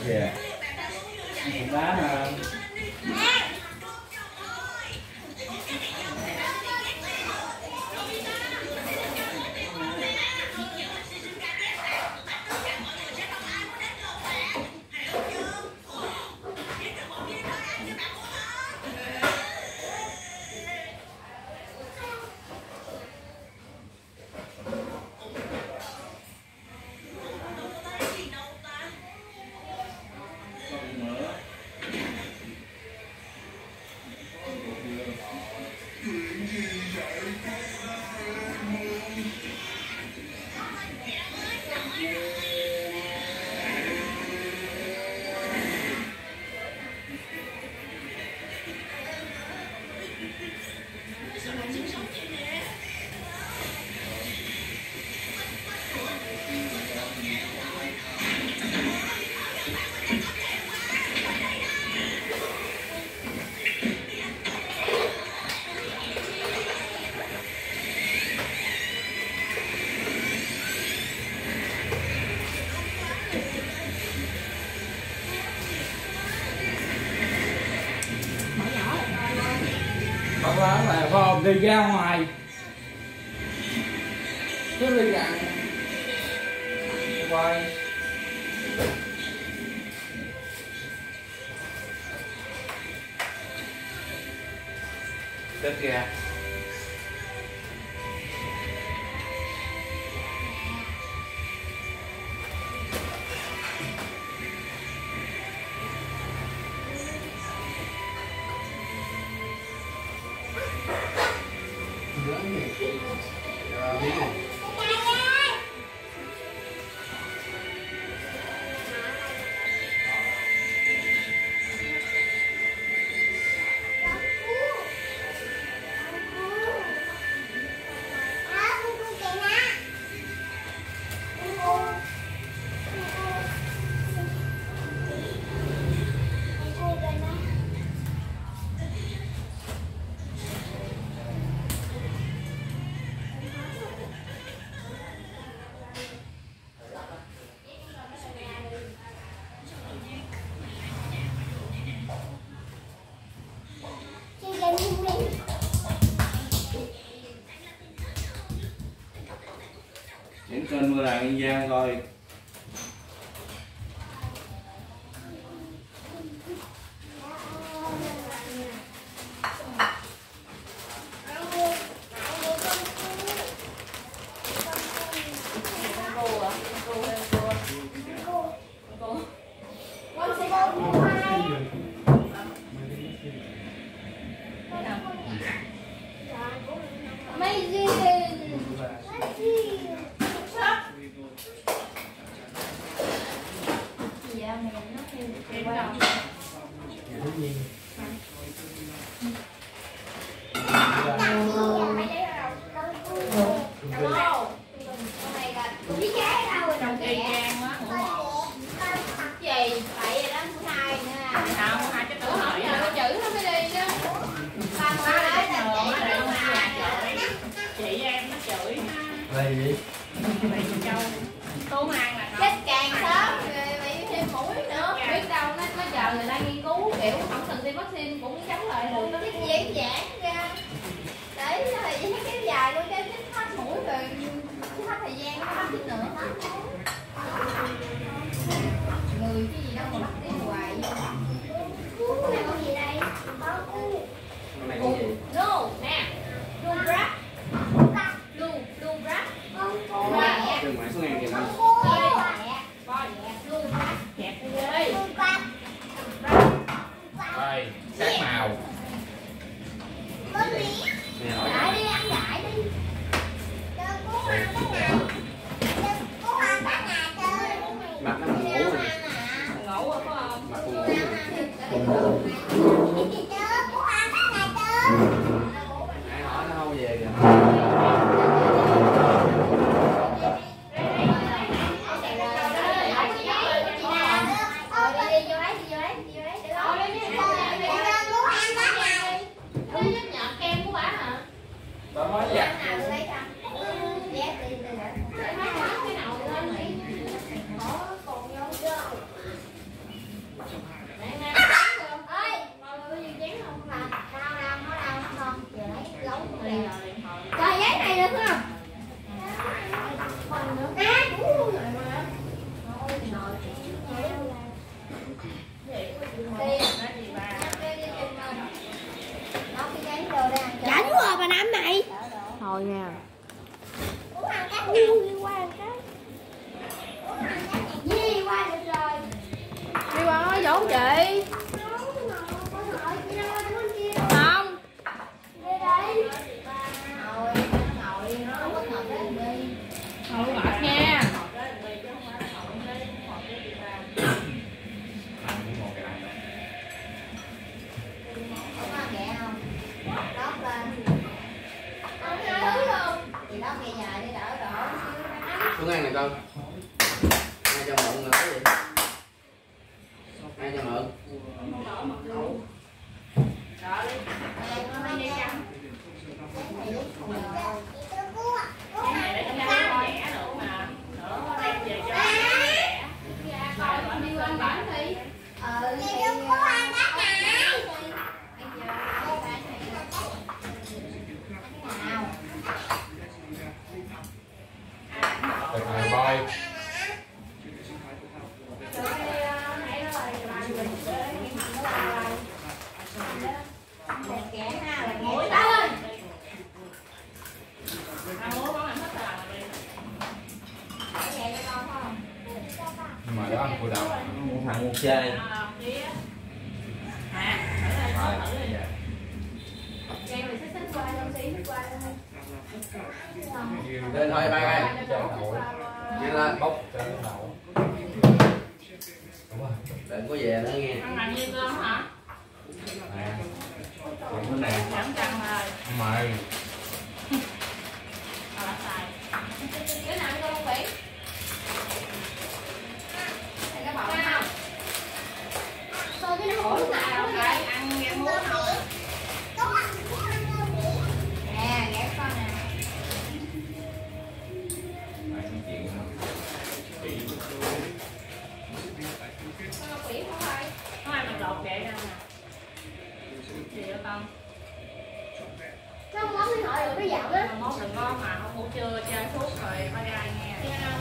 Dạ. Đá hả? Hoặc là vào đi ra ngoài cứ đi gần quay đất kìa. Những kênh Mưa Đàn Yên Giang coi. Tô hàng là chết càng sớm bị thêm mũi nữa, biết đâu nó chờ người ta nghiên cứu kiểu không cần tiêm vaccine cũng chống lại được, nó biết giãn giãn ra để thời gian kéo dài luôn, cho chết hết mũi rồi hết thời gian nó vaccine nữa người cái gì đâu mà bắt tiếng hoài cái này có gì đây no nè luôn rap luôn rap Đường máy số ngàn kìa anh. Rồi, sắc màu. Nè hỏi lại đi ăn lại đi. mặt nó ngủ rồi. Ngủ rồi phải không? Mặt con ngủ. Nãy hỏi nó không về kìa. rồi nha. Đi qua nói dỗ chị. Không. Ngồi lại nha. Xuống ăn này con. Ai cho mượn là cái gì? Ai cho mượn? Mà đó anh cô đầu mua thằng mua chơi. Lên thôi ba ơi. Nhanh lên. Bốc cho nó nổ. Đừng có về nữa nghe. Ăn làm như cơm hả? Nè. Chuyện nè. Chẳng chăng rồi. Mày. Cái nào con không bị? Cái bọc không? Tôi cái nó hổ nào vậy? Ăn em muốn không? Nè, ghé con nè. Mày nói chuyện không? Con quỷ không thôi. Có ai mà lột vậy ra nè. Gì đó con? Sao không món cái hỏi được cái dạo á? Món đừng ngon mà không ngủ trưa chơi suốt rồi ba gai nghe. Nghe không?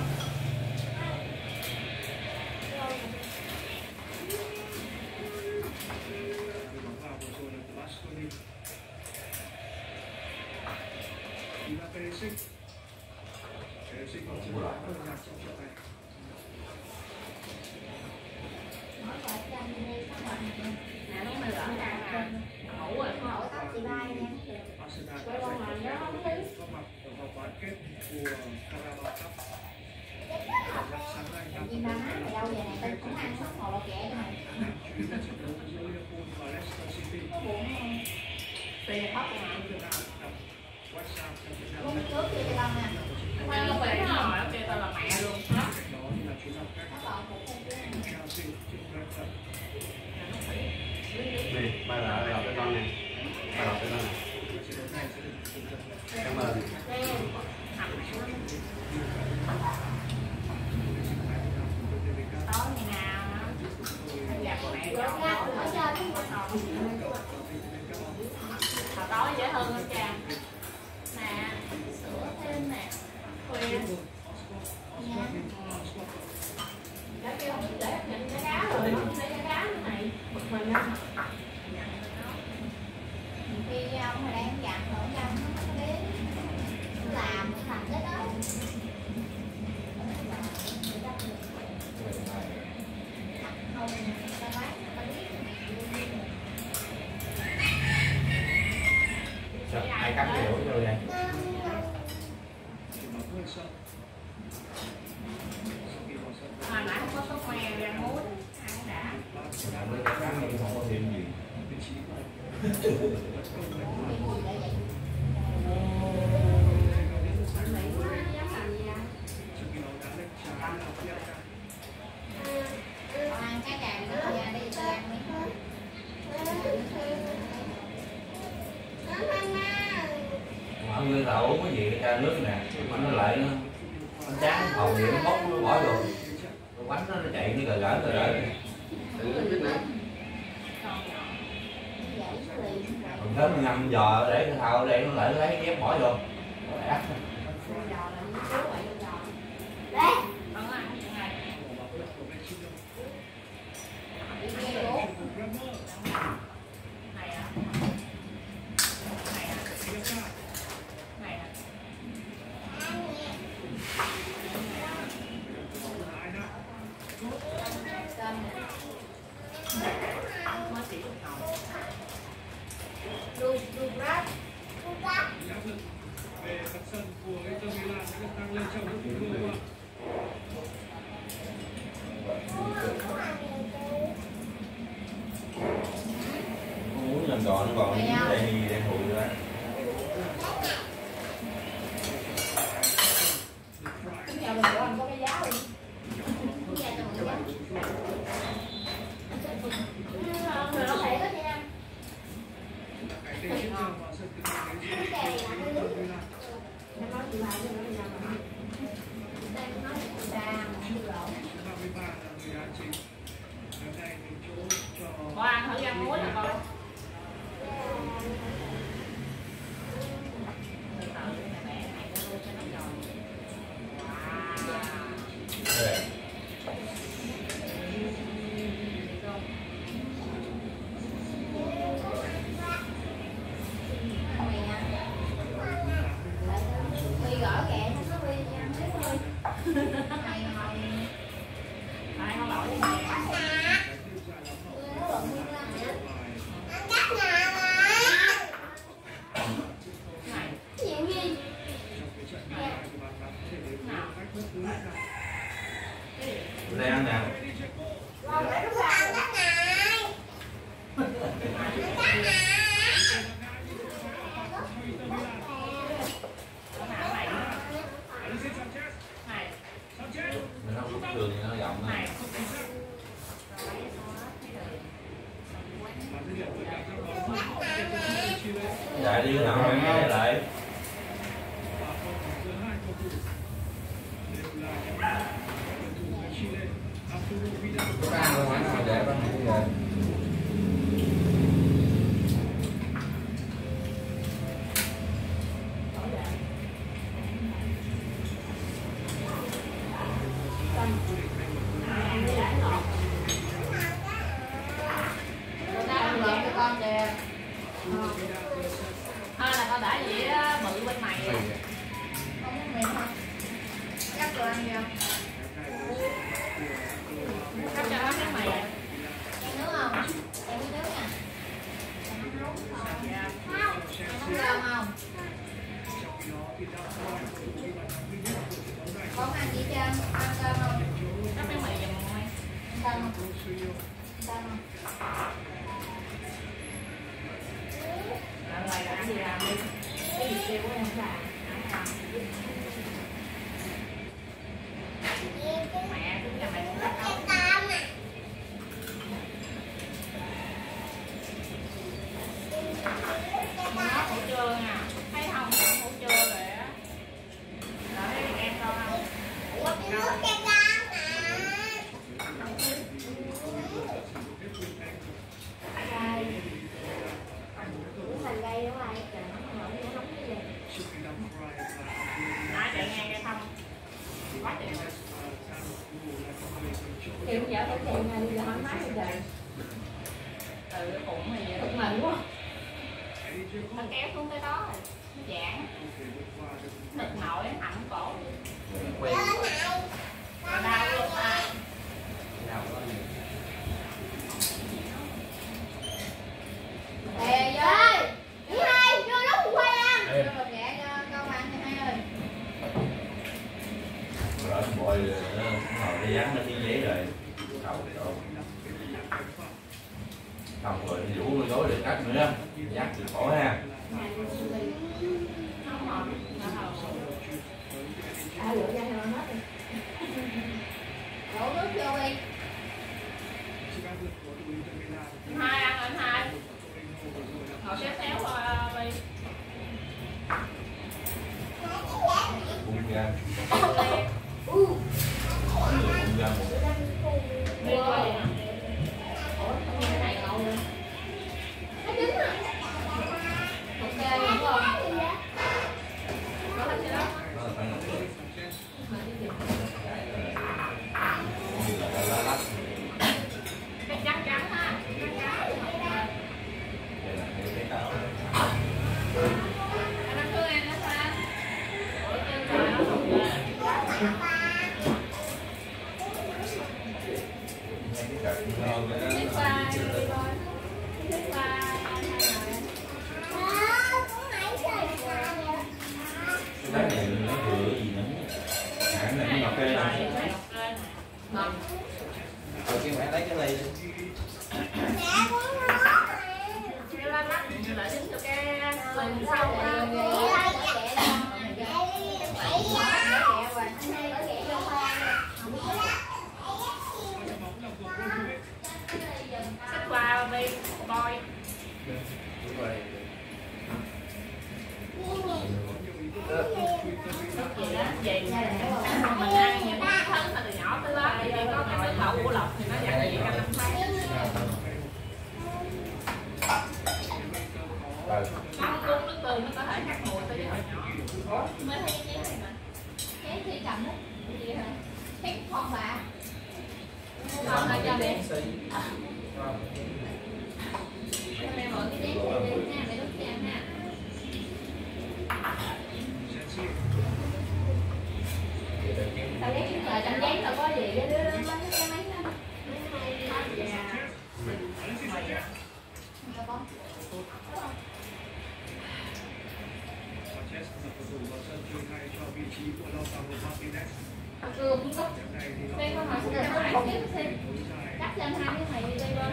Nè nó mới lỡ ra nè. Ngủ rồi không? Hỏi tóc chị Mai nha. Quay con làm đó không thấy. Vì ba má mày đâu về này tao không ăn hết ngồi lột ghẹ cho mày. Có buồn không? Tiền khóc mà. Hôm trước kia cho tao nè. Mà nó phải hỏi kêu tao là mẹ luôn hết. Nó còn một con kia. Nè, ba lại lọc cho con nè. Ba lọc cho con nè. Cảm ơn. Tối ngày nào gặp mẹ Rồi cháu ra cũng ở chơi cái hồi tối dễ hơn không cha? Nè, sữa thêm nè, khuya. nha. Đã kêu không để nhận cái cá rồi, không để cái cá nữa này, bực mình á. Khi ông mà đang dặn rồi ông nó không biết làm thành cái đó. Không, ta bán ta biết. Sao ai cắt cái lỗ vô vậy? Hồi nãy không có sốt me rang muối, ăn đã. Làm mấy cái cắn này không có thêm gì. Còn ăn cái càng nữa ra đi tôi ăn miếng hết. Ăn như là uống cái gì cái chai nước nè, mà nó lại nó chán hầu gì nó bốc nó bỏ vô. Bánh nó chạy như gà gỡ Tự nó biết nè. còn thế nó ngâm giò để cái thao ở đây nó lại lấy ghép bỏ vô. Nó ác. Đấy. Con ăn cái này. Đi vô. Này à. Này à. Này à. Đu rap. Về mặt sân của Inter Milan đã được tăng lên trong các cuộc đua. Muốn làm gọn nó còn đây hụi ra. Nhà mình của anh có cái giá không? Rồi nó thể có nha. Cái tên tiếp theo vào sân thứ hai đến Inter Milan. Em nói chị bài cho nó đi làm mà. Đây nó nói là 33 là người đá chính. Cái này thì chỗ cho Có ăn thử ăn muối là coi. Huy gõ kẹ nó Huy nha mấy Huy. Này hồi Ai không lỗi với mẹ. nó bận Huy lên nữa. Này. Chịu gì? Đây ăn nào. Con để nó vào đất này. Mình không rút đường thì nó rộng thôi. Chạy đi nào em nghe lại. Có ăn luôn á, để nó không về. Con kìa. Là tao đã vậy á, bự bên mày. Không có miệng không? Chắc đồ ăn gì không? Cắt cho nó cái mày. Em nước không? Em uống nước nha. Em uống rơm không? Con ăn gì chưa? Ăn cơm không? Cắt cái mày giùm mày. Cơm không? Cơm không? Mày làm gì làm đi. Cái gì kêu của em làm. Mẹ cũng cho mày cũng cắt đâu. Nó hủ trưa nha. Thấy không? Hủ trưa rồi á. Rồi em coi không? Thành gây đúng không? Trời nó nóng cái gì? Nói chạy ngang đây không? Quá trời. Thì bây giờ phải tiền này giờ không nói bây giờ. Từ cái bụng thì vậy. Thật mệt quá. Nó kéo xuống tới đó rồi. Nó giãn. Ngực nổi, hẳn cổ. Quay. Nó đau luôn à. Ê ơi, thứ hai vô lúc quay ăn. Vô rồi ghẹ cho con ăn thứ hai ơi. Rồi bồi nó ngồi nó dán nó miếng giấy rồi. Đầu thì đâu. Xong rồi vũ cái gối để cắt nữa. Dán từ cổ ha. Không hợp. Lựa ra rồi hết rồi. Đổ nước vô đi. Hai ăn anh hai. Ngồi xéo xéo đi. Bung ra. Bung Ra một. Đi coi. cái này ngầu rồi. Nó dính à. Ok đúng không? Có hết chưa đó? Nó là phải là Chắc chắn ha. Chắc chắn. đây là cái táo. Tiếp qua đi coi. Tiếp qua cái này nó vừa gì nữa hãng này nó ngọt phê ngọt. kêu mẹ lấy cái ly kêu lên lắc lại đứng cho cái lần sau xách qua đi coi gì đó về mình ăn những cái thân mà từ nhỏ tới lớn thì có cái nước lẩu của lộc thì nó dặn gì cả năm tháng mắm cung nước tương nó có thể khác mùi tới hồi nhỏ Mới thấy chén này mà. Chén thì cầm đó. Gì hả? Chén con bà. Con là cho bé. Mẹ mở cái chén này lên nha, mẹ đút cho em nha. Tao ghét những lời trong giấy tao có gì đó đưa lên mấy cái máy đó. Ừ, cũng có. Đây con hỏi sẽ có một cái xem. Cắt cho anh hai cái này đi đây luôn.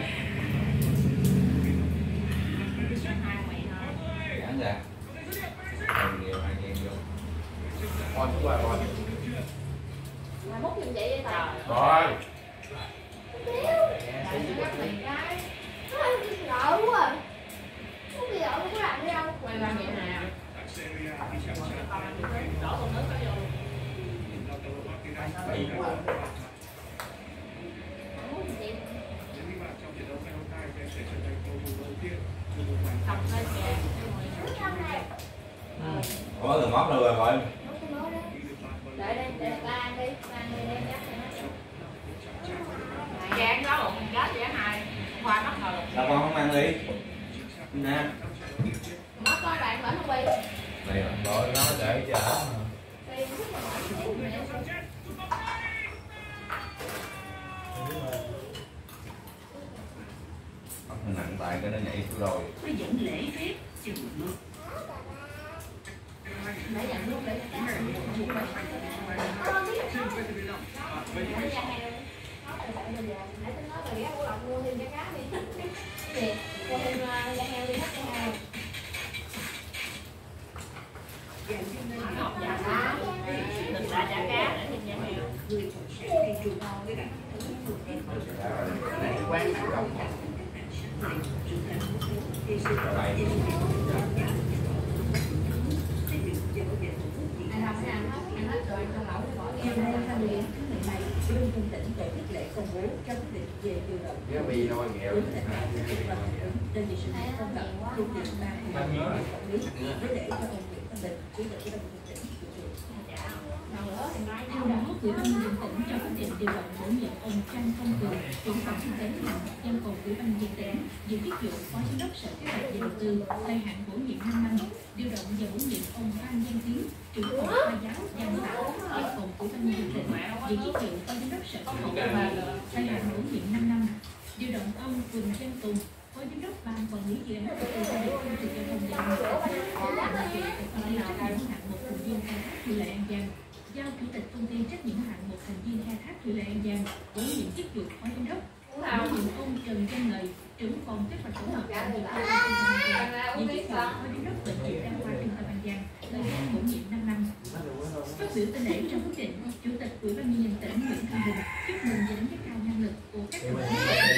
Giảng ra nhiều hai em vô Con cũng là con. Mà múc giùm vậy tao. Rồi. Lỡ quá à. Không bị lỡ cũng làm đi đâu. quay ra vậy nè đổ con nước có vô bảy tập lên kìa có từ móc rồi gọi Đợi đây, để ba ăn đi, ba ăn đi đem dắt cho nó. chán đó một gác vậy hai khoa mất rồi sao con không ăn đi nè Mất có bạn vẫn không bị. này rồi nó để chở Đi, sức mà mỏi xíu mẹ. không nặng tay cái nó nhảy xuống rồi nó vẫn lễ phép chừng nước Để dặn lúc để cá. Để ra heo. Nãy tôi nói là ghé của Lộc mua thêm cho cá đi. Gì? Mua thêm da heo đi, hết da heo. ngọt dạ cá thịt là chả cá để thịt da heo Này quán nào không? Anh không phải ăn hết rồi, ăn lẩu thì bỏ Chiều nay 28 tháng 12, Ủy ban nhân tỉnh tổ chức lễ công bố ra quyết định về điều động Cái bì thôi nghèo. bốn lãnh đạo trực thuộc và phản ứng đơn vị sự nghiệp công lập thuộc diện ban quản lý với lễ cho ông Nguyễn Văn Bình, chủ tịch Ủy ban nhân dân tỉnh chủ trì. Theo đó, Ủy ban nhân dân tỉnh cho quyết định điều động bổ nhiệm ông Trang Công Cường, trưởng phòng kinh tế ngành văn phòng Ủy ban nhân dân tỉnh, giữ chức vụ phó giám đốc sở kế hoạch và đầu tư, thời hạn bổ nhiệm 5 năm. Điều động và bổ nhiệm ông Phan Văn Tiến, trưởng phòng khoa giáo văn bảo văn phòng Ủy ban nhân dân tỉnh, giữ chức vụ phó giám đốc sở kế hoạch và đầu tư, thời hạn bổ nhiệm 5 năm. Điều động ông Quỳnh Văn Tùng, phó giám đốc ban quản lý dự án đầu tư xây dựng công trình giao thông vận tải, phó làm việc tại công ty trách nhiệm hữu hạn một thành viên khai thác thủy lợi An Giang, giao chủ tịch công ty trách nhiệm hữu hạn một thành viên khai thác thủy lợi An Giang bổ nhiệm chức vụ phó giám đốc. Bổ nhiệm ông Trần Văn Lợi, trưởng phòng kế hoạch tổng hợp và đầu tư trung tâm An Giang, giữ chức vụ phó giám đốc bệnh viện đa khoa trung tâm An Giang, thời gian bổ nhiệm 5 năm. Phát biểu tại lễ trong quyết định, chủ tịch Ủy ban nhân dân tỉnh Nguyễn Thanh Bình chúc mừng và đánh giá cao năng lực của các đồng chí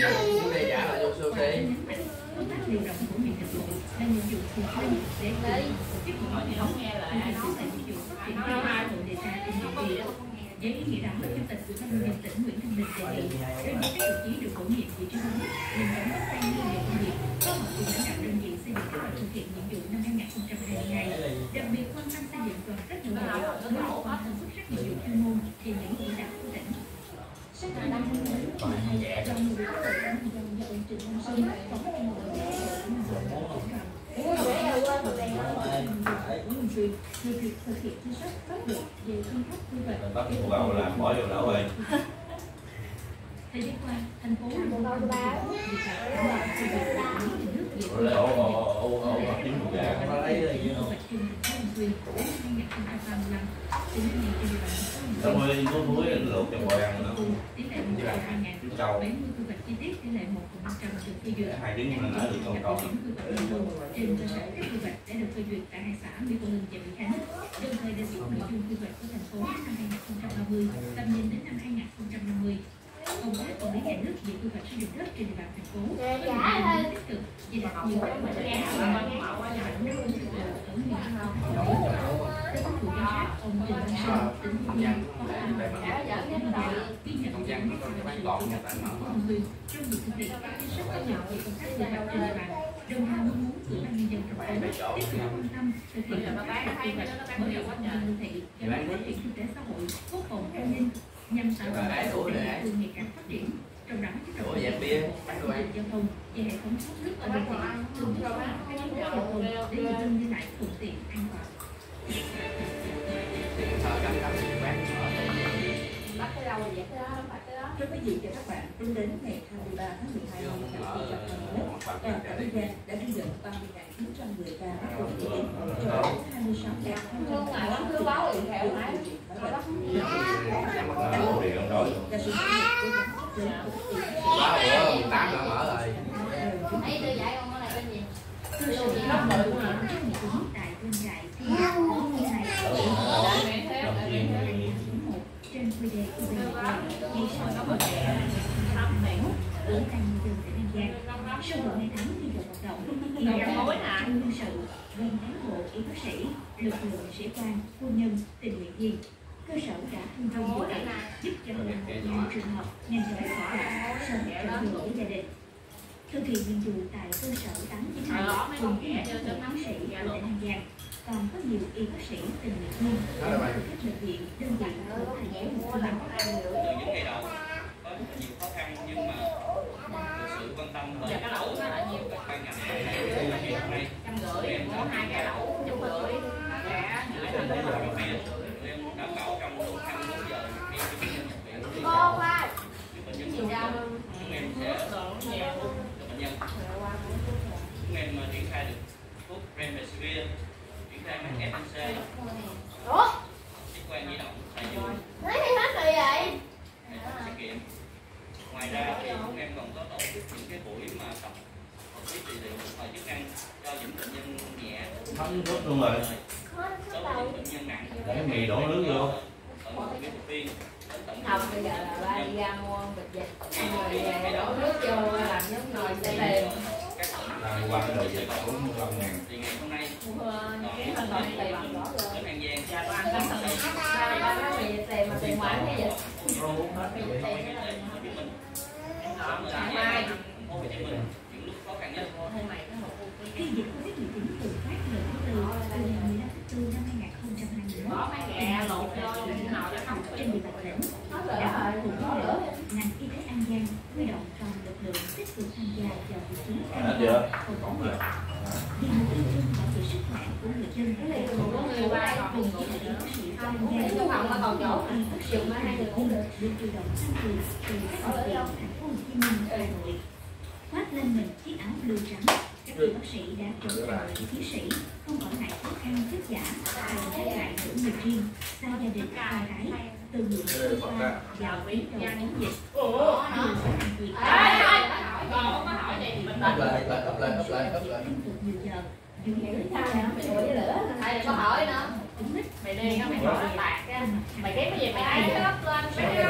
công tác điều động bổ nhiệm thực vụ là nhiệm vụ thường xuyên để tiếp tục hoàn thành nghe lại hoàn thành nhiệm vụ phát triển kinh tế bộ đề ra trong nhiệm kỳ. Với ý nghĩa đó, chủ tịch Ủy ban nhân dân tỉnh Nguyễn Thanh Bình đề nghị đơn vị các đồng chí được bổ nhiệm vị trí mới đừng đóng góp tay như nhiều công việc, có hợp cùng lãnh đạo đơn vị xây dựng kế hoạch thực hiện nhiệm vụ năm 2022, đặc biệt quan tâm xây dựng đoàn kết nội bộ, nỗ lực hoàn thành xuất sắc nhiệm vụ chuyên môn thì những chỉ đạo của tỉnh. Sáng ngày 5 tháng 12, trong một buổi hội đồng nhân dân do ông Trịnh Văn Sơn, phó bí thư Hội đồng nhân dân về việc thực hiện chính sách pháp luật về khai thác quy hoạch. bắt vào làm bỏ vô lỗ rồi Thời gian qua, thành phố luôn việc làm hai đứa mình ở được con con. Trên cơ sở các quy hoạch đã được phê duyệt tại hai xã Mỹ Thuận và Mỹ Khánh, đồng thời đề xuất nội dung quy hoạch của thành phố năm 2030, tầm nhìn đến năm 2050. Công tác quản lý nhà nước về quy hoạch sử dụng đất trên địa bàn thành phố có nhiều tích cực và đạt nhiều kết quả đáng kể. Ở miền Bắc, với các thủ danh sách ông Trần Văn Sinh, tỉnh Hưng Yên, phó ban quản lý ghi nhận những thành công của huyện trong việc thực hiện các chính sách quan trọng về công tác quy hoạch trên địa bàn. Đồng thời mong muốn ủy ban nhân dân thành phố tiếp tục quan tâm thực hiện công tác quy hoạch mở rộng không gian đô thị gắn với phát triển kinh tế xã hội, quốc phòng an ninh nhằm tạo ra ngày càng phát triển. Trong đó chú trọng giao thông và hệ thống thoát nước ở đô thị, thường xuyên các giao thông để người dân đi lại thuận tiện an toàn. Thưa quý vị và các bạn, tính đến ngày 23 tháng 12 năm 2021, toàn cả nước đã ghi nhận 30.910 ca mắc COVID-19, trong đó 26 ca cơ sở khám bệnh tại Vân Trại Thiên trên quy đề UBND ngày 6 tháng 1 ở Ban Nhân dân tỉnh An Giang. Sau gần 2 tháng đi vào hoạt động, hiện đang trong nhân sự gồm cán bộ, y bác sĩ, lực lượng sĩ quan, quân nhân, tình nguyện viên. Cơ sở đã phân công nhiệm vụ giúp cho hơn 1.000 trường hợp nhanh chóng khỏi bệnh sau một trận đường với gia đình. Thực hiện nhiệm vụ tại cơ sở 892 cùng với một bác sĩ của tỉnh An Giang. Còn có nhiều y bác sĩ tình nguyện viên từ các bệnh viện, đơn vị ở thành phố Hồ Chí Minh. Từ những ngày đầu có nhiều khó khăn nhưng mà được sự quan tâm và cái lẩu nó là nhiều các ban ngành này 150, có 2 cái lẩu 150 em đảm bảo trong 24 giờ khi bệnh nhân nhập viện thì bệnh nhân chúng em sẽ cho bệnh nhân chúng em triển khai được thuốc Remdesivir, triển khai máy FNC, chiếc quan di động tại giường, xét nghiệm. Ngoài ra thì chúng em còn có tổ chức những cái buổi mà tập học lý trị liệu phục hồi chức năng cho những bệnh nhân nhẹ, Thấm nước luôn rồi. đối với những bệnh nhân nặng Để mì đổ nước vô. ở một cái bệnh viên đến tận Không, bây giờ là ba đi ra mua bịch dịch rồi về đổ nước vô làm giống nồi xe tiền. Qua cái đầu dịch 45.000. thì ngày hôm nay Cái phần tiền đến An Giang ba nói mì tiền mà tiền ngoại cái dịch. những lúc khó khăn nhất. Khi dịch Covid-19 bùng phát lần thứ tư từ ngày 15 tháng 4 năm 2021, có mấy ghẹ lột vô nào để không trên địa bàn tỉnh đã cùng với ngành y tế An Giang huy động toàn lực lượng tích cực tham gia vào việc chiến an toàn phòng chống dịch. Vì mục tiêu chung bảo vệ sức khỏe của người dân, cùng với đại bác sĩ An Giang, y bác sĩ và người dân được điều động tăng cường từ các bệnh viện thành phố Hồ Chí Minh, Hà Nội. Khoác lên mình chiếc áo blue trắng, các y bác sĩ đã trở thành những chiến sĩ không quản ngại khó khăn vất vả và gác lại nỗi niềm riêng xa gia đình con cái từ những quốc gia vào tuyến đầu chống dịch. Liên tục nhiều giờ, dù với lửa Thầy có hỏi nữa. cũng nít mày đi mày hỏi nó tạt ra mày ghép cái gì mày thấy cái lắp lên mấy cái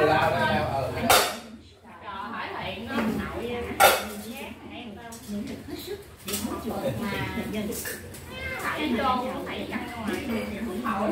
hỏi thiện nó nội ra nỗ lực hết sức để hỗ trợ mà nhân thầy trôn nó thầy căng ngoài hỏi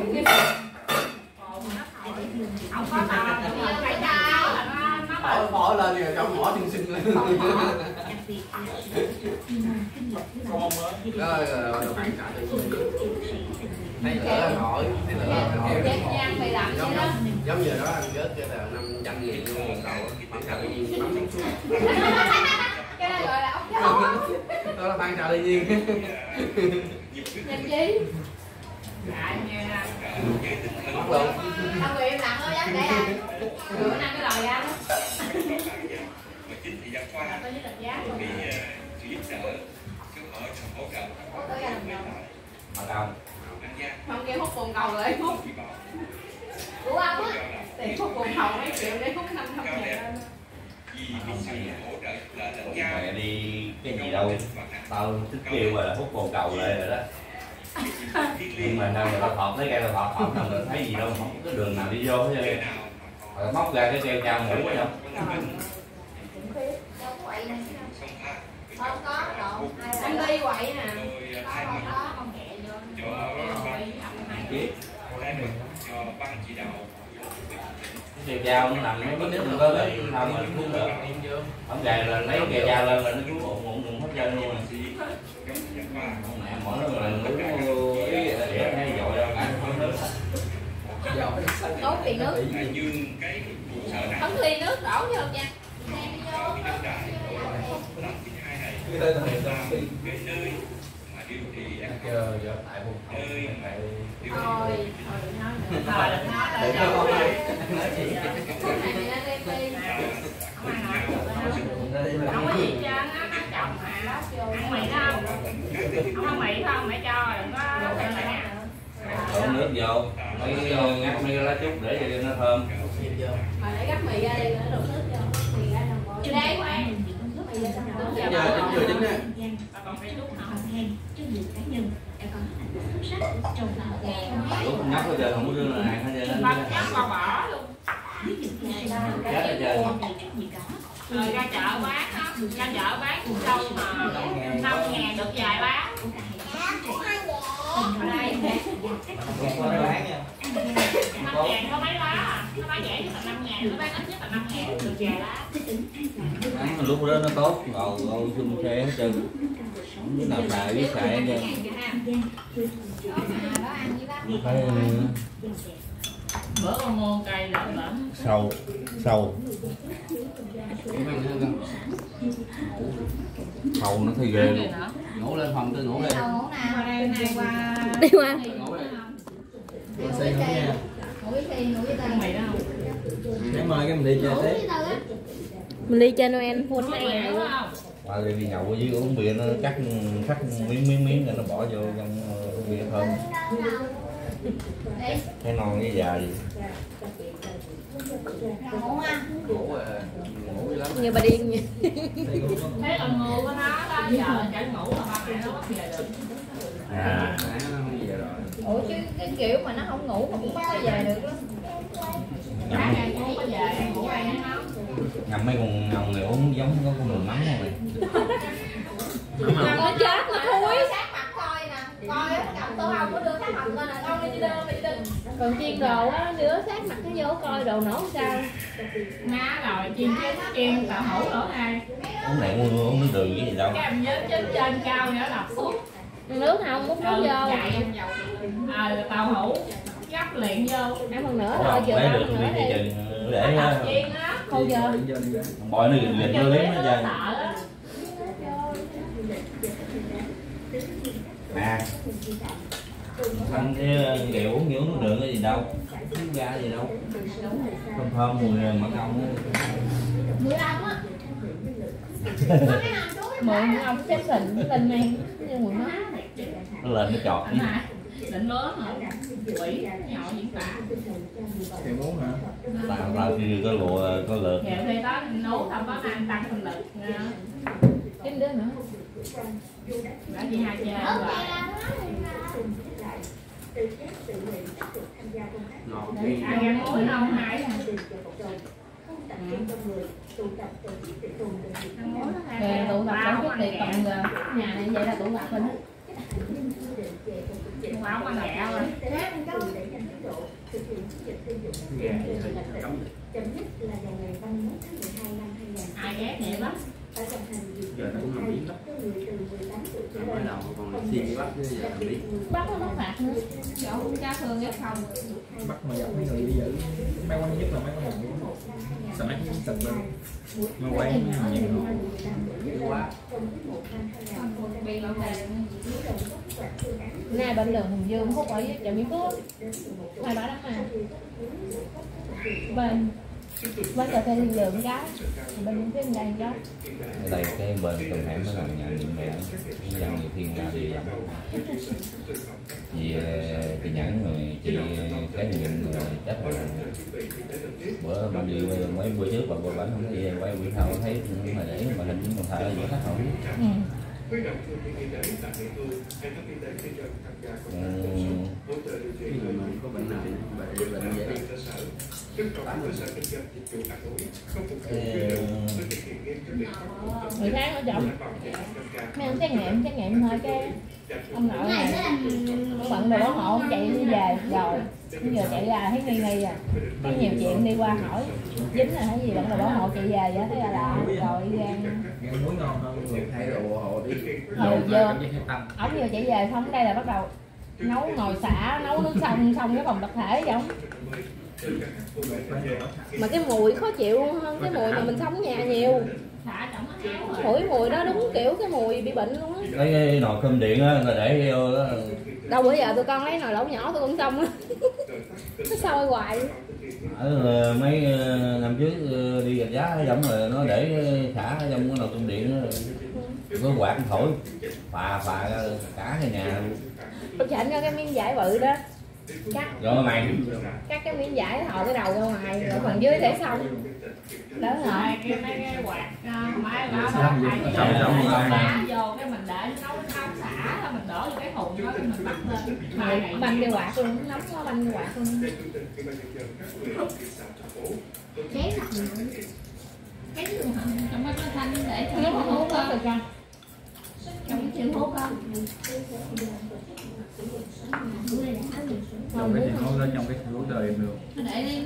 không có tao phải cao nó bỏ lên rồi cho mỏ xinh xinh lên. đặc biệt là sự chuyên môn kinh nghiệm của bạn Rồi bạn trả tự nhiên. Thấy lửa hỏi, thấy lửa hỏi. Giang mày làm gì đó. Giống như đó anh rớt cho là 500.000 luôn một đầu, bạn trả tự nhiên bắn xuống xuống. Cái đó gọi là ốc chó. Đó là bạn trả tự nhiên. Làm gì? dạ nha Mất luôn. Ông bị im lặng thôi dám kể à. Bữa nay cái lời ra đó. tới với định giá luôn. Vì sự giúp đỡ, chứ hỗ trợ Mà đâu Không kia hút bồn cầu lại hút. Của ông á. Tiền hút bồn cầu mấy triệu để hút 500 ngàn. vì cái sự hỗ trợ là lẫn nhau. mẹ đi cái gì đâu, tao thích kêu rồi là hút bồn cầu lại rồi đó. Nhưng mà nào người ta thọt lấy cây ta thọt nào người thấy gì đâu, không có đường nào đi vô hết trơn. Rồi móc ra cái keo trao ngủ phải không? Không có độ. Em đi quậy nè. Cho ban chỉ đạo Keo trao nó nằm nó biết nó có lấy sao mà xuống được. Không gài là lấy keo trao lên là nó xuống ụng hết trơn luôn. Mẹ mỗi lần là ngủ ý để hay dội đâu cả không nước. Tốt tiền nước. dương cái sở này Không ly nước đổ vô nha. Cái tên này là cái nơi mà điều trị tại vùng nơi mà điều Thôi, trị đừng nói để nữa. nó Cái này mày lên đi. Không có gì cho nó chồng mà. Ăn mì đó không? Không ăn mì không? Mẹ cho, đừng có ăn lại nè. Đổ nước vô, mấy ngắt mấy cái lá trúc để cho nó thơm. Mà để gắp mì ra đi nữa đổ nước vô. Mì ra đồng bò. Đây khoan. giờ chính nè. Cho nhiều cá nhân đã có thành tích xuất sắc trong lao động. Lúc nhắc bây giờ không có đưa là hàng hết trơn. Bắt chắc qua bỏ luôn. Ví dụ như sự Chết hết trơn. đầy trách nhiệm đó. Rồi ra chợ bán đó. Ra chợ bán cũng đâu mà 5.000 được vài bát. Ở đây 5.000 có mấy lá à? Nó bán rẻ nhất là 5.000, nó bán ít nhất là 5.000 được vài lá. Lúc đó nó tốt, ngồi xung xe hết trơn. Không biết nào xài biết xài hết trơn. Bữa con mua cây lợn lợn. Sâu nó thấy ghê luôn. Ngủ lên phòng tôi ngủ đi. Đâu ngủ nào? Đi qua. Ngủ đi. Ngủ với Thi. Ngủ với Thi, ngủ với Tân. Mày đó không? Sáng mai cái mình đi chơi Ngủ tí. với Tân á. Mình đi chơi Noel full Mày ngày đúng luôn. không? Qua đây đi nhậu ở dưới uống bia nó cắt miếng rồi nó bỏ vô trong bia thơm. Đi. Thấy non với già gì. Nào ngủ ha. Ngủ rồi. Ngủ dữ lắm. Như bà điên vậy. Thế là ngu của nó đó, giờ chạy ngủ là ba mẹ nó bắt về được. À. Nãy nó không về rồi. Ủa chứ cái kiểu mà nó không ngủ mà cũng bắt nó về được đó. Sáng ngày ngủ có về, ngủ ai nó. Ngầm mấy con ngồng này uống giống có con đường mắm không này. Mà nó chết mà thui. Sát mặt coi nè. Coi á, cầm tô hồng có đưa sát mặt lên nè. Con đi đưa, mày đi. Còn chiên đồ á, đứa sát mặt nó vô coi đồ nổ sao. Má rồi, chiên tàu hủ nữa ai. Uống này uống nước đường cái gì đâu. Cái em nhớ trên cao nữa đọc suốt. Nước không múc nước vô. Tàu hủ gắp liền vô. Ăn phần nữa thôi, chừa Lấy ăn được phần đi nữa thì đi. chừng để Chiên á. Khâu giờ. bòi nó gịt nó liếm nó chơi. À, anh thấy kẹo uống nhiều nước đường cái gì đâu, uống ra gì đâu, thơm mùi mật ong. Mười ong á. Mượn ông xếp xịn lên men như mùi má. Nó lên nó chọt. Định lớn hả? Quỷ nhỏ diễn tả. Thì muốn hả? Tao thì có lụa có lượt. Kẹo thì đó nấu xong có ăn tăng sinh lực. Kiếm đứa nữa. Đã gì hai chơi rồi. Ngọt Ai ăn muối không hai. Về tụ tập tổ chức thì còn nhà này vậy là tụ tập mình. Không ăn ghẹ rồi. Ai ghét vậy lắm. giờ nó cũng làm biến lắm. Mới đầu còn xin bắt chứ giờ làm biến. Bắt nó phạt nữa. Không cha thường ghét không. bắt mà gặp mấy người đi giữ mấy quán nhất là mấy quán hàng sao mấy cái sạch bên mấy quán nhiều Dữ quá. Nay bệnh đường Hùng Dương hút ở chợ Mỹ Phước. Hai bả đó mà. Bên Quán cà phê thiên đường cái bên phía bên đây đó. Ở đây cái bên tầng hẻm nó là nhà niệm mẹ dần thì thiên ra đi dần vì cái nhẫn rồi chị cái niệm chắc là bữa mình đi mấy bữa trước bà bánh không thấy quay video thấy mà để mà hình mình thở gì hết không. Có bệnh nào bệnh vậy đi. Người khác ở chồng mấy ông xét nghiệm thôi cái ông nội này ông bận đồ bảo hộ ông chạy đi về rồi bây giờ chạy ra thấy nghi à có nhiều chuyện đi qua hỏi dính là thấy gì bận đồ bảo hộ chạy về vậy thấy là rồi đi ra muối ngon hơn người thay đồ bảo hộ đi vừa ổng vừa chạy về xong đây là bắt đầu nấu nồi xả nấu nước xong cái phòng tập thể vậy không mà cái mùi khó chịu hơn cái mùi mà mình sống ở nhà nhiều mùi đó đúng kiểu cái mùi bị bệnh luôn á. Cái nồi cơm điện á là để vô đó đâu bữa giờ tụi con lấy nồi lẩu nhỏ tụi con xong á nó sôi hoài. ở mấy năm trước đi gạch giá giống rồi nó để xả trong cái nồi cơm điện đó có quạt thổi phà cả cái nhà luôn. Tôi chỉnh cho cái miếng vải bự đó cắt rồi mày cắt cái miếng vải thò cái đầu ra ngoài rồi phần dưới để xong đó rồi cái mấy cái quạt máy xong xả vô cái mình để nấu xả thôi mình đổ vô cái thùng đó mình bắt lên banh cái quạt luôn nóng quá banh cái quạt luôn cái trong mấy cái thanh để cho nó nó không hút có được ra trong cái chữ hút không trong cái chuyện hốt lên trong cái hốt đời em được nó để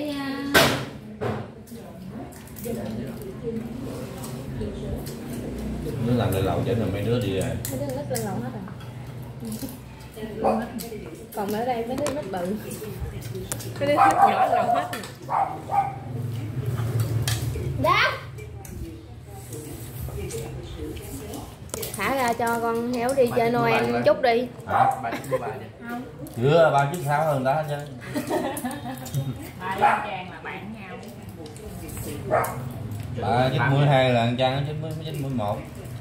nó làm lại lẩu cho nên mấy đứa đi rồi mấy đứa nít lên lầu hết rồi còn ở đây mấy đứa nít bự mấy đứa nít nhỏ lầu hết đó thả ra cho con héo đi chơi Noel chút đi. hả? Chưa ba chiếc sáu hơn đó chứ ba Trang là bạn nhau ba chiếc 12 là anh Trang chiếc 11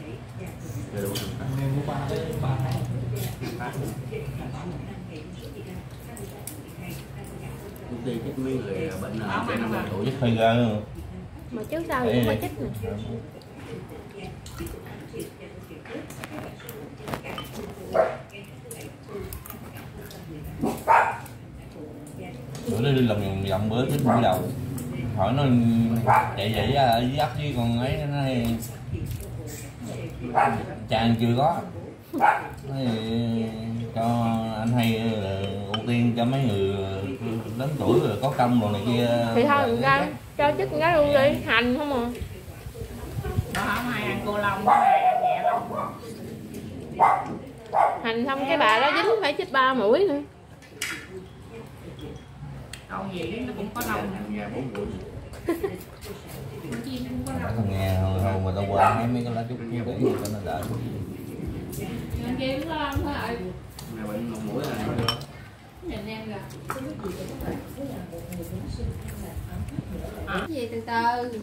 Đi chích mấy người bệnh nào trên 50 tuổi chiếc hơi ra luôn Mà trước sau thì cũng phải chích nè. bữa đó đi lòng vòng bữa chích mũi đầu hỏi nó chạy vậy ở dưới ấp chứ còn ấy nó Trang chưa có nói cho anh hay ưu tiên cho mấy người lớn tuổi rồi có công rồi này kia Thì thôi đừng ra cho chích cái luôn đi, hành không à. nó không ai ăn cô long ai ăn nhẹ long Hành xong cái bà đó dính phải chích 3 mũi nữa. câu gì nó cũng có long nhà 4 buổi thằng nghe thôi mà tao quên mấy cái lá trúc để cho nó đỡ anh kia cũng có long thôi rồi nhà bệnh 1 mũi là nhìn em kìa Cái gì từ từ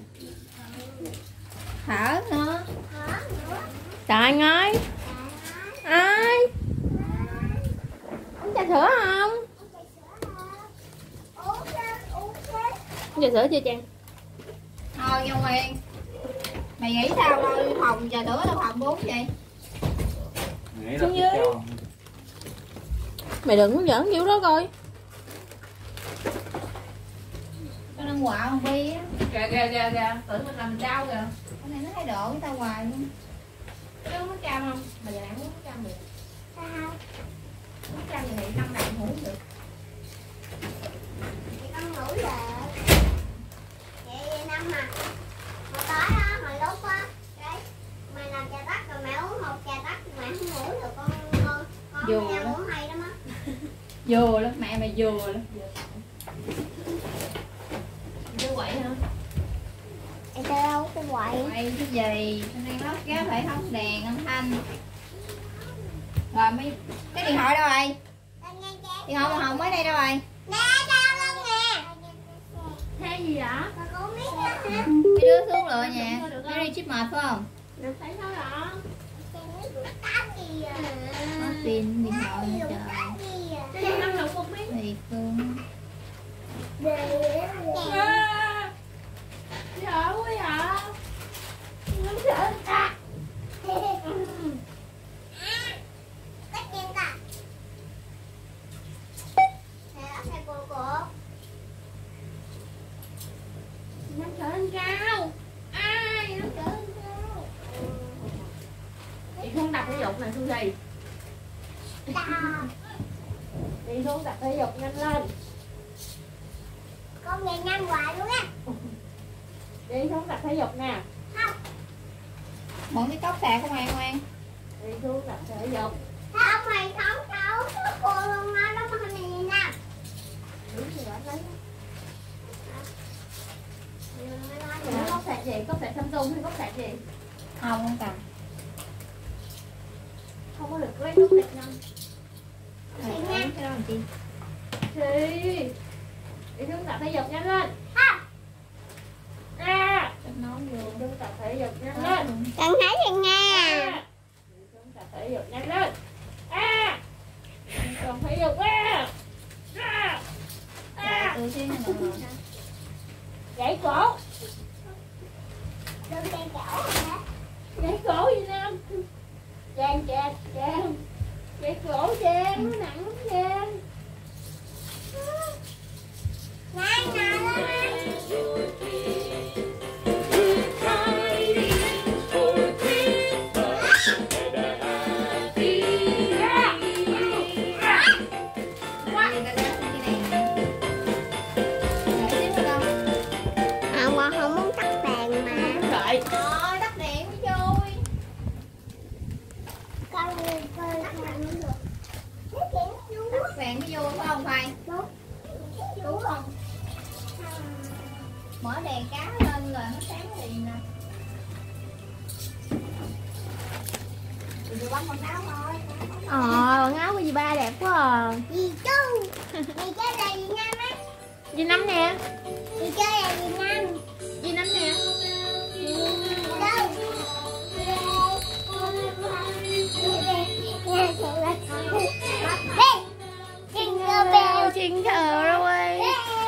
thở nữa. Trời anh ơi ai uống trà sữa không? Uống trà sữa chưa Trang? Thôi Nhung Huyền, mày nghĩ sao thôi phòng trà sữa tao phòng 4 vậy? Xuống dưới. Mày đừng có giỡn kiểu đó coi. Tao đang quạo con Bi á. kìa tưởng mình làm trao kìa Cái này nó thay đổi với tao hoài luôn. có nước cam không mà giờ này uống nước cam được Sao? nước cam giờ này 5 đồng uống được Thì con ngủ là vậy 5 mà. Hồi tối đó, hồi lúc á, đấy, mày làm trà tắc rồi mẹ uống 1 trà tắc mẹ không ngủ được con Vô nghe đó. uống hay lắm á. Vô lắm, mẹ mày vô lắm. chứ quậy hả Em chơi đâu cái quậy. quậy cái gì anh đang lót ghép hệ thống đèn âm thanh rồi mấy cái điện thoại đâu rồi điện thoại màu hồng mới đây đâu rồi Nè, đâu luôn nè. Xe gì vậy? Mấy đứa xuống lựa nha. Mấy đi chip mệt phải không? Được thấy sao đó? Có pin điện thoại nữa trời. Cái 5 đồng một miếng. Thiệt luôn. Sợ quá vậy? Nó sợ ta. Nó trở lên cao. Ai nó trở lên cao. Chị không tập thể dục này Suzy. Đi xuống tập thể dục nhanh lên. Con nghe nhanh hoài luôn á. Đi xuống tập thể dục nè. Không. Mượn cái cốc sạc không Ngoan? Đi xuống tập thể dục. Sao mày không xấu cô luôn nó đó mà mày nhìn nè. Đúng rồi lấy. Cốc sạc gì? Cốc sạc Samsung hay cốc sạc gì? Không cần. Không có được lấy cốc sạc nhanh. Cái đó làm chi? Đi xuống tập thể dục nhanh lên. Kết nối vô. Đi xuống tập thể dục nhanh lên. Cần thấy gì nghe. Đi xuống tập thể dục nhanh lên. Còn thể dục Dạ, tôi xíu nha mọi người. gãy cổ. Đừng đèn chỗ hả? Gãy cổ gì Nam? Trang gãy cổ Trang, nó nặng lắm Trang. Này nè. Không muốn tắt đèn mà. Đợi. Tắt đèn mới vui. Con coi làm được. Tắt đèn mới vui phải không Khoai? Đúng không? Mở đèn cá lên rồi nó sáng liền nè. Mình bấm con áo thôi. Quần áo của dì ba đẹp quá à. Dì chú. Dì chơi là dì Năm á. Dì Năm nè. Dì chơi là dì Năm. Dì Năm nè. Jingle away.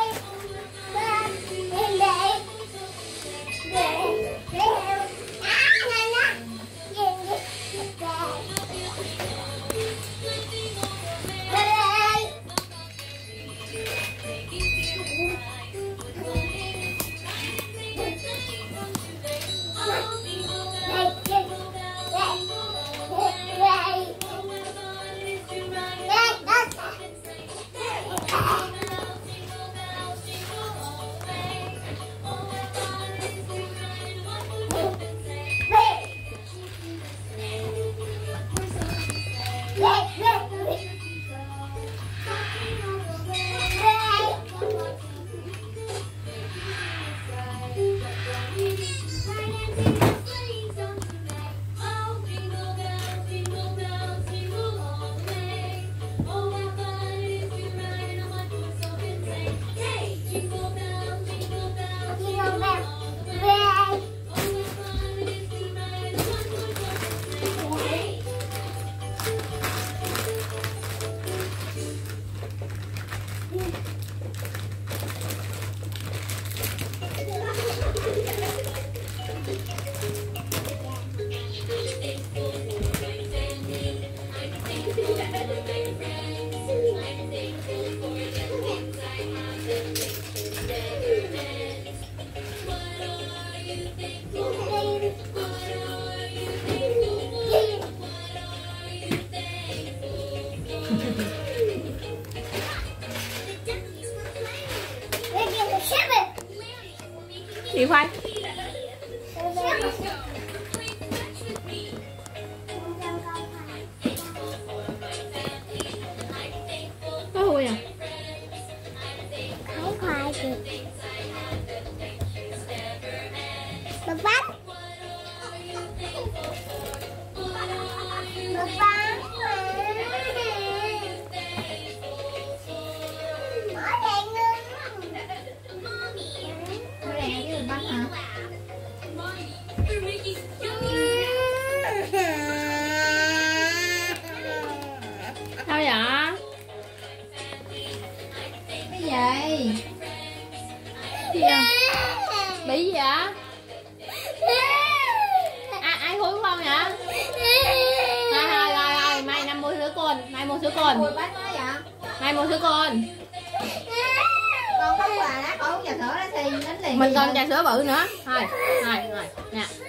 Chị Khoai. Có hôi à? Thấy khoai kìa. Bắp bắp. Bắp bắp. Mở đèn lên. sữa cồn. Bán nói vậy. Mai mua sữa cồn. Con có quà lá, con uống trà sữa đó thì đánh liền. Mình còn trà sữa bự nữa. Thôi, rồi, nè.